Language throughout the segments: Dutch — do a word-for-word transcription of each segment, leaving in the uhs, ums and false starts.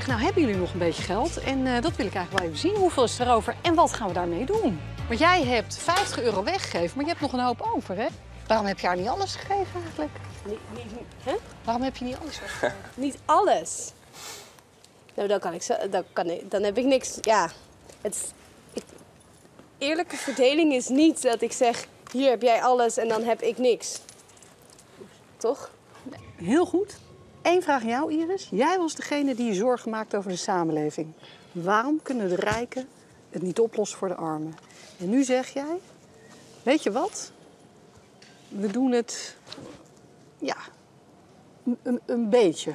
zeggen, nou hebben jullie nog een beetje geld? En uh, dat wil ik eigenlijk wel even zien. Hoeveel is erover en wat gaan we daarmee doen? Want jij hebt vijftig euro weggegeven, maar je hebt nog een hoop over, hè? Waarom heb je haar niet alles gegeven eigenlijk? Niet, niet, niet, hè? Waarom heb je niet alles weggegeven? Niet alles. Nou, dan kan ik zo, dan kan ik, dan heb ik niks. Ja, het, ik, eerlijke verdeling is niet dat ik zeg, hier heb jij alles en dan heb ik niks. Toch? Heel goed. Eén vraag aan jou, Iris. Jij was degene die je zorgen maakt over de samenleving. Waarom kunnen de rijken het niet oplossen voor de armen? En nu zeg jij, weet je wat? We doen het, ja, een, een beetje.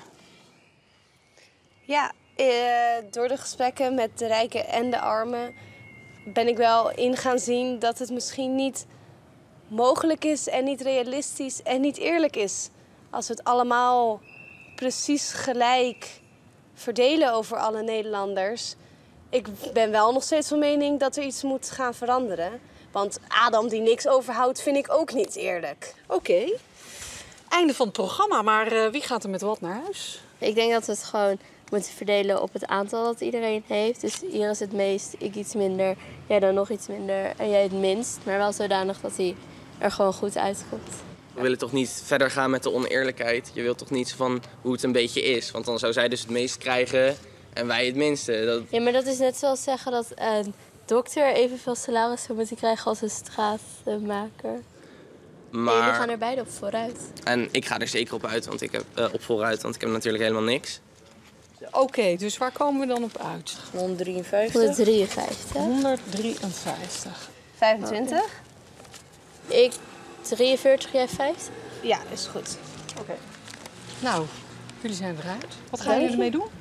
Ja, eh, door de gesprekken met de rijken en de armen ben ik wel in gaan zien dat het misschien niet mogelijk is en niet realistisch en niet eerlijk is. Als we het allemaal precies gelijk verdelen over alle Nederlanders. Ik ben wel nog steeds van mening dat er iets moet gaan veranderen. Want Adam die niks overhoudt, vind ik ook niet eerlijk. Oké. Okay. Einde van het programma, maar uh, wie gaat er met wat naar huis? Ik denk dat we het gewoon moeten verdelen op het aantal dat iedereen heeft. Dus Iris het meest, ik iets minder, jij dan nog iets minder en jij het minst. Maar wel zodanig dat hij er gewoon goed uitkomt. We willen toch niet verder gaan met de oneerlijkheid. Je wilt toch niet zo van hoe het een beetje is. Want dan zou zij dus het meest krijgen en wij het minste. Dat... Ja, maar dat is net zoals zeggen dat een dokter evenveel salaris zou moeten krijgen als een straatmaker. Maar... Nee, jullie gaan er beide op vooruit. En ik ga er zeker op uit, want ik heb uh, op vooruit, want ik heb natuurlijk helemaal niks. Oké, okay, dus waar komen we dan op uit? honderddrieënvijftig. honderddrieënvijftig. honderddrieënvijftig. vijfentwintig. Okay. Ik drieënveertig, jij vijftig? Ja, is goed. Oké. Okay. Nou, jullie zijn eruit. Wat gaan jullie ermee doen?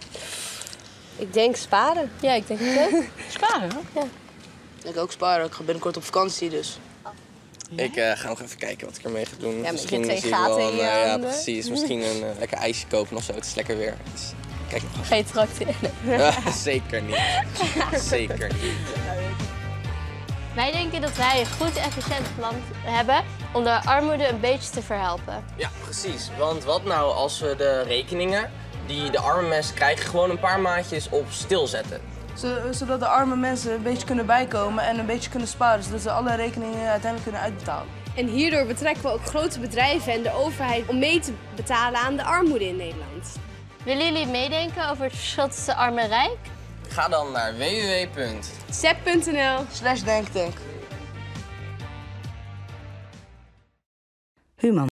Ik denk sparen. Ja, ik denk het ook. Sparen? Ja. Ik ook sparen. Ik ga binnenkort op vakantie, dus. Ja? Ik uh, ga nog even kijken wat ik ermee ga doen. Ja, misschien met je twee zie ik wel gaten in je een, uh, ja, handen. precies. Misschien een uh, lekker ijsje kopen of zo. Het is lekker weer. Dus, kijk nog. Ga je tracteren? uh, zeker niet. Zeker niet. Wij denken dat wij een goed efficiënt plan hebben om de armoede een beetje te verhelpen. Ja, precies. Want wat nou als we de rekeningen die de arme mensen krijgen gewoon een paar maandjes op stilzetten? Zodat de arme mensen een beetje kunnen bijkomen en een beetje kunnen sparen. Zodat ze alle rekeningen uiteindelijk kunnen uitbetalen. En hierdoor betrekken we ook grote bedrijven en de overheid om mee te betalen aan de armoede in Nederland. Willen jullie meedenken over het verschil tussen arm en rijk? Ga dan naar w w w punt zep punt n l slash denktank. Human.